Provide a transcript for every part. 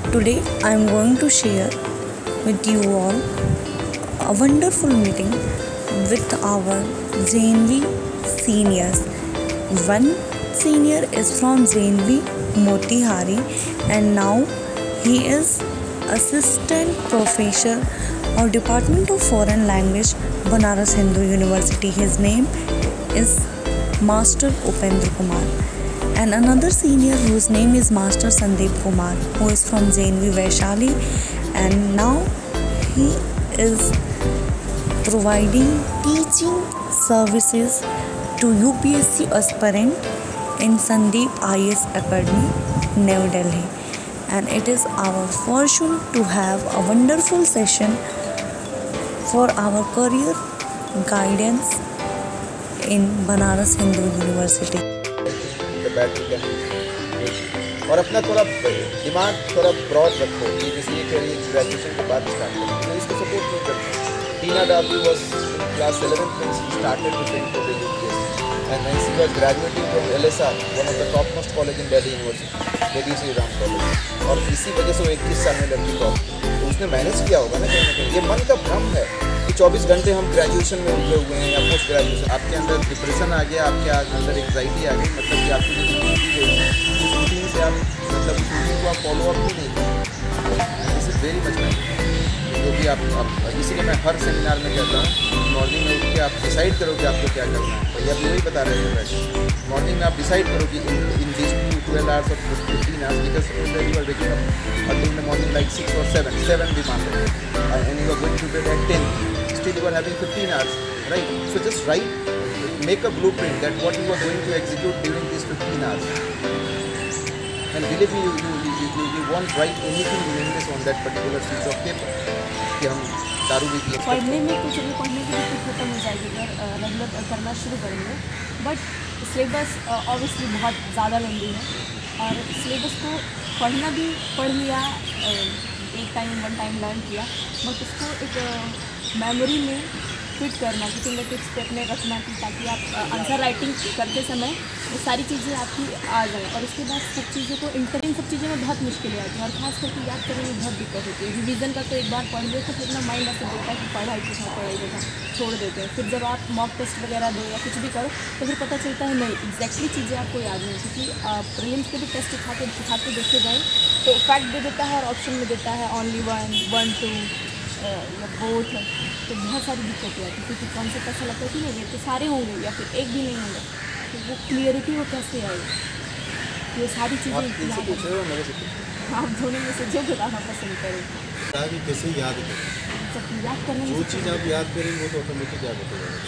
Today I am going to share with you all a wonderful meeting with our JNV seniors. One senior is from JNV Motihari and now he is Assistant Professor of Department of Foreign Language, Banaras Hindu University. His name is Master Upendra Kumar. And another senior whose name is Master Sandeep Kumar, who is from JNV Vaishali, and now he is providing teaching services to UPSC aspirant in Sandeep IAS Academy, New Delhi. And it is our fortune to have a wonderful session for our career guidance in Banaras Hindu University. और अपना थोड़ा दिमाग थोड़ा broad रखो कि जैसे ये करिए ग्रेजुएशन के बाद स्टार्ट करो, तो इसको सपोर्ट नहीं करते। टीना डाबी was class 11th when she started preparing for the UPSC and when she was graduating from LSR, one of the topmost college in Delhi University, Delhi Sri Ram College, और इसी वजह से वो 21 साल में लड़की टॉप, तो उसने मैनेज किया होगा ना कहीं ना कहीं। ये मन का भ्रम है कि 24 घंटे हम ग्रेजुएशन में उलझे हुए हैं या पोस्ट ग्रेजुएशन, आपके अंदर डिप्रेशन आ गया, आपके अंदर एंग्जाइटी आ गई, मतलब कि आपकी जो रूटीन की गई है उस रूटीन से आप मतलब रूटीन को आप फॉलो अप भी नहीं करें। This is very much matter, जो भी आप इसीलिए मैं हर सेमिनार में कहता हूँ मॉर्निंग में उठ के आप डिसाइड करो कि आपको क्या करना है। भैया भी वही बता रहे थे वैसे, मॉर्निंग में आप डिसाइड करो कि in this 12 hours or 15 hours, because you are waking up early in the morning like 6 or 7 भी मान लो, and you are going to bed at 10, still you are having 15 hours, right? So just write, make a blueprint that what you are going to execute during these 15 hours, and believe me, you won't write anything meaningless on that particular piece of paper कि हम दारू भी पिए। पढ़ने में कुछ भी पढ़ने की भी खत्म हो जाएगी अगर रेगुलर करना शुरू करेंगे, बट सिलेबस ऑब्वियसली बहुत ज़्यादा लंबी है और सिलेबस को पढ़ना भी पढ़ लिया, एक टाइम वन टाइम लर्न किया, बट उसको एक मेमोरी में फिट करना कि फिंगर टिप्स पे अपने रखना कि ताकि आप आंसर राइटिंग करते समय ये सारी चीज़ें आपकी आ जाएँ। और उसके बाद सब चीज़ों को इन सब चीज़ों में बहुत मुश्किलें आती हैं और ख़ास करके याद करने में बहुत दिक्कत होती है। रिवीजन का तो एक बार पढ़ लो तो फिर ना माइंड ऐसे बोलता है कि पढ़ाई के था छोड़ देते हैं। फिर जब आप मॉक टेस्ट वगैरह दो या कुछ भी करो तो फिर पता चलता है नहीं एग्जैक्टली चीज़ें आपको याद नहीं, क्योंकि प्रीलिम्स के भी टेस्ट उठा के देखे जाए तो फैक्ट दे देता है और ऑप्शन में देता है ओनली 1, 2 या बोथ, तो बहुत सारी दिक्कतें आती है क्योंकि कॉन्सेप्ट ऐसा लगता है कि नहीं ये तो सारे होंगे या फिर एक भी नहीं होंगे, तो वो क्लियरिटी वो कैसे आएगी, ये सारी चीज़ें आप दोनों में से जो बताना पसंद करें। कैसे याद करें, जब याद करने में जो चीज़ आप याद करेंगे वो तो ऑटोमेटिक याद हो जाएगा,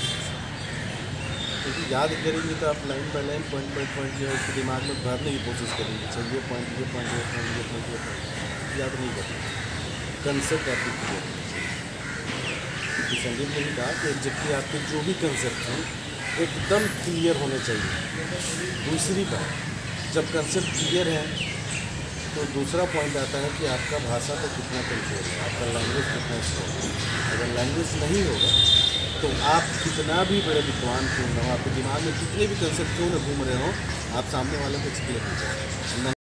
क्योंकि याद करेंगे तो आप line by line point by point जो है उसके दिमाग में भरने की कोशिश करेंगे। अच्छा ये पॉइंट याद नहीं करेंगे, कंसेप्ट आपकी क्लियर होना चाहिए। संदीप ने भी कहा कि एग्जैक्टली आपके जो भी कंसेप्ट हैं एकदम क्लियर होने चाहिए। दूसरी बात, जब कंसेप्ट क्लियर है तो दूसरा पॉइंट आता है कि आपका भाषा को कितना कंट्रोल है, आपका लैंग्वेज कितना स्ट्रॉन्ग है। अगर लैंग्वेज नहीं होगा तो आप कितना भी बड़े विद्वान क्यों न हो, आपके दिमाग में कितने भी कंसेप्ट क्यों न घूम रहे हो, आप सामने वालों को एक्सप्लेन नहीं कर सकते।